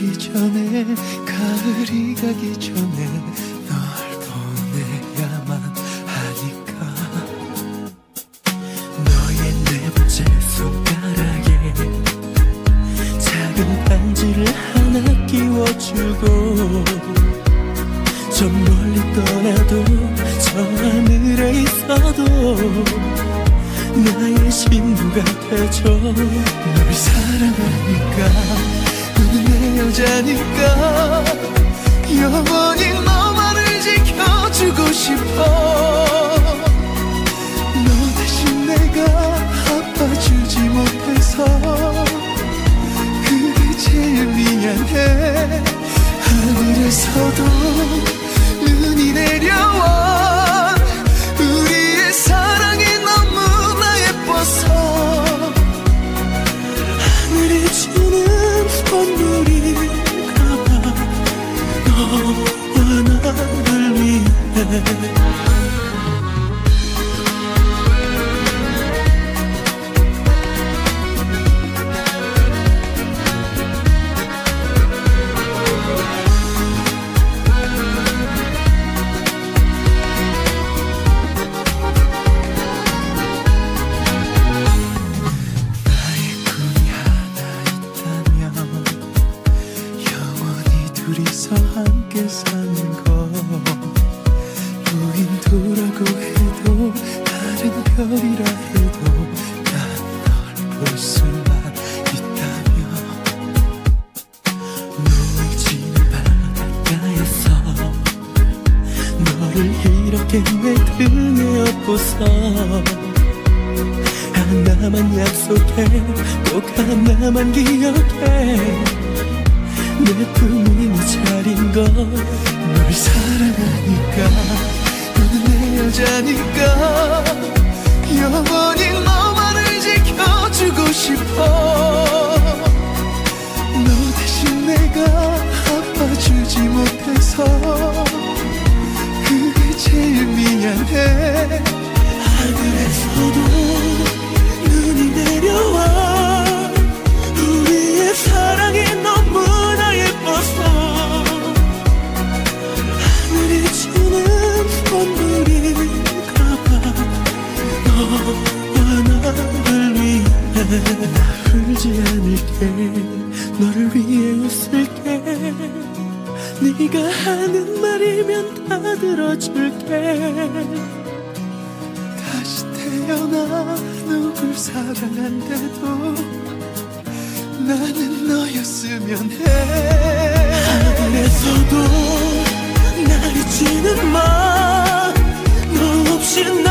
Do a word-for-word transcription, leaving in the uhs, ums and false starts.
가기 전에, 가을이 가기 전에 널 보내야만 하니까. 너의 네 번째 손가락에 작은 반지를 하나 끼워주고, 저 멀리 떠나도 저 하늘에 있어도 나의 신부가 되죠. 널 사랑하니까, 너는 내 여자니까 영원히 너만을 지켜주고 싶어. 너 대신 내가 아파주지 못해서 그게 제일 미안해. 하늘에서도 눈이 내려와. 우리의 사랑이 너무나 예뻐서 하늘이 주는 선물인가봐. 너와 나를 위해. 함께 사는 것, 무인도라고 해도 다른 별이라 해도 난 널 볼 수만 있다면, 노을지는 바닷가에서 너를 이렇게 내 등에 업고서 하나만 약속해, 꼭 하나만 기억해. 내 품이 차린 걸. 널 사랑하니까, 너는 내 여자니까 영원히 너만을 지켜주고 싶어. 너 대신 내가 아파주지 못해서 그게 제일 미안해. 하늘에서도 눈이 내려와. 우리의 사랑이 너무나 예뻐서 하늘이 주는 선물인가봐. 너와 나를 위해. 나 울지 않을게, 너를 위해 웃을게. 네가 하는 말이면 다 들어줄게. 다시 태어나 누굴 사랑한대도 나는 너였으면 해. 하늘에서도 날이 지는 맘, 너 없이